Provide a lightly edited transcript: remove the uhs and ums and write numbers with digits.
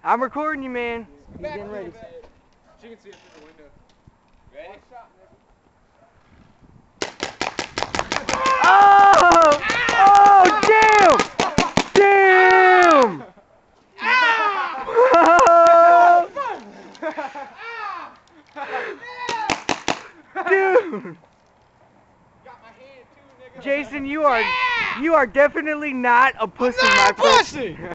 I'm recording you, man. He's getting ready. She can see it through the window. Ready? One shot, Oh! Oh, damn! Damn! Dude! Jason, you are definitely not a pussy, my friend.